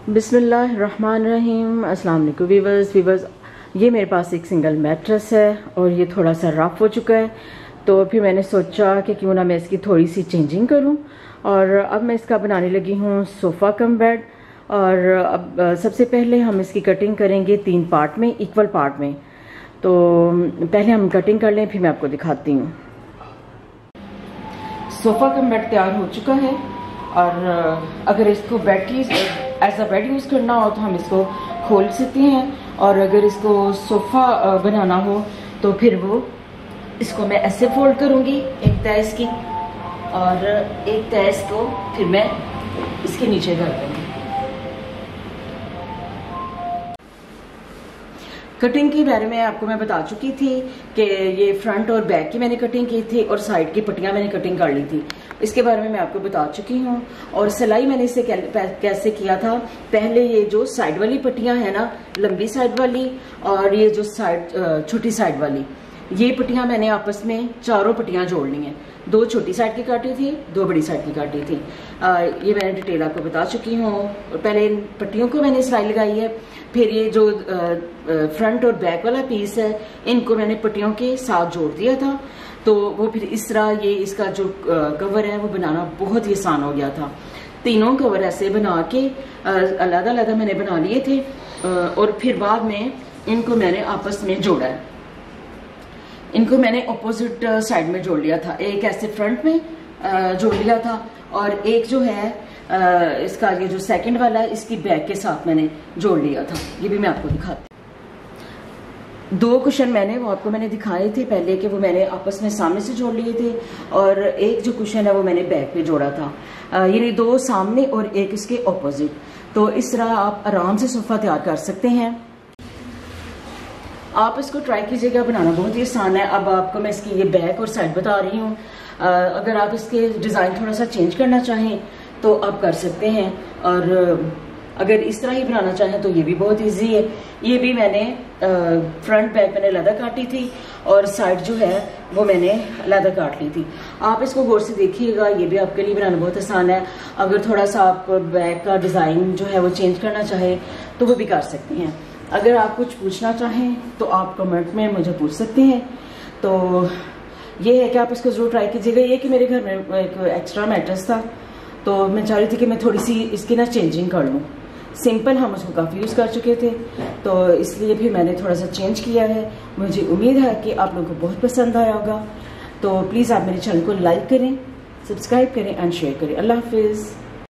बिस्मिल्लाहिर्रहमानिर्रहीम। अस्सलाम वालेकुम वीवर्स। ये मेरे पास एक सिंगल मैट्रेस है और ये थोड़ा सा रफ हो चुका है, तो फिर मैंने सोचा कि क्यों ना मैं इसकी थोड़ी सी चेंजिंग करूं। और अब मैं इसका बनाने लगी हूं सोफ़ा कम बेड। और अब सबसे पहले हम इसकी कटिंग करेंगे 3 पार्ट में, इक्वल पार्ट में। तो पहले हम कटिंग कर लें, फिर मैं आपको दिखाती हूँ। सोफ़ा कम बेड तैयार हो चुका है और अगर इसको बेड की एज अ बेड यूज़ करना हो तो हम इसको खोल सकते हैं, और अगर इसको सोफ़ा बनाना हो तो फिर वो इसको मैं ऐसे फोल्ड करूँगी, एक तय इसकी और एक तय इसको फिर मैं इसके नीचे कर दूँगी। कटिंग के बारे में आपको मैं बता चुकी थी कि ये फ्रंट और बैक की मैंने कटिंग की थी और साइड की पट्टियां मैंने कटिंग कर ली थी। इसके बारे में मैं आपको बता चुकी हूँ। और सिलाई मैंने इसे कैसे किया था, पहले ये जो साइड वाली पट्टियां है ना, लंबी साइड वाली और ये जो साइड छोटी साइड वाली, ये पट्टियां मैंने आपस में चारों पट्टियां जोड़नी है। 2 छोटी साइड की काटी थी, 2 बड़ी साइड की काटी थी। ये मैंने डिटेल आपको बता चुकी हूँ। पहले इन पट्टियों को मैंने सिलाई लगाई है, फिर ये जो फ्रंट और बैक वाला पीस है इनको मैंने पट्टियों के साथ जोड़ दिया था। तो वो फिर इस तरह ये इसका जो कवर है वो बनाना बहुत ही आसान हो गया था। तीनों कवर ऐसे बना के अलग अलग मैंने बना लिए थे और फिर बाद में इनको मैंने आपस में जोड़ा है। इनको मैंने ऑपोजिट साइड में जोड़ लिया था, एक ऐसे फ्रंट में जोड़ लिया था और एक जो है इसका ये जो सेकंड वाला है इसकी बैक के साथ मैंने जोड़ लिया था। ये भी मैं आपको दिखाती हूँ। 2 कुशन वो आपको मैंने दिखाए थे पहले कि वो मैंने आपस में सामने से जोड़ लिए थे, और एक जो कुशन है वो मैंने बैक पे जोड़ा था। यानी 2 सामने और एक इसके ऑपोजिट। तो इस तरह आप आराम से सोफा तैयार कर सकते हैं। आप इसको ट्राई कीजिएगा, बनाना बहुत ही आसान है। अब आपको मैं इसकी ये बैक और साइड बता रही हूँ। अगर आप इसके डिज़ाइन थोड़ा सा चेंज करना चाहें तो आप कर सकते हैं, और अगर इस तरह ही बनाना चाहें तो ये भी बहुत इजी है। ये भी मैंने फ्रंट बैक मैंने लदा काटी थी और साइड जो है वो मैंने लदा काट ली थी। आप इसको गौर से देखिएगा, ये भी आपके लिए बनाना बहुत आसान है। अगर थोड़ा सा आप बैक का डिज़ाइन जो है वो चेंज करना चाहें तो वो भी कर सकते हैं। अगर आप कुछ पूछना चाहें तो आप कमेंट में मुझे पूछ सकते हैं। तो ये है कि आप इसको जरूर ट्राई कीजिएगा। ये कि मेरे घर में एक एक्स्ट्रा मैट्रेस था, तो मैं चाह रही थी कि मैं थोड़ी सी इसकी ना चेंजिंग कर लूँ। सिंपल हम उसको काफ़ी यूज़ कर चुके थे, तो इसलिए फिर मैंने थोड़ा सा चेंज किया है। मुझे उम्मीद है कि आप लोगों को बहुत पसंद आया होगा। तो प्लीज़ आप मेरे चैनल को लाइक करें, सब्सक्राइब करें एंड शेयर करें। अल्लाह हाफिज़।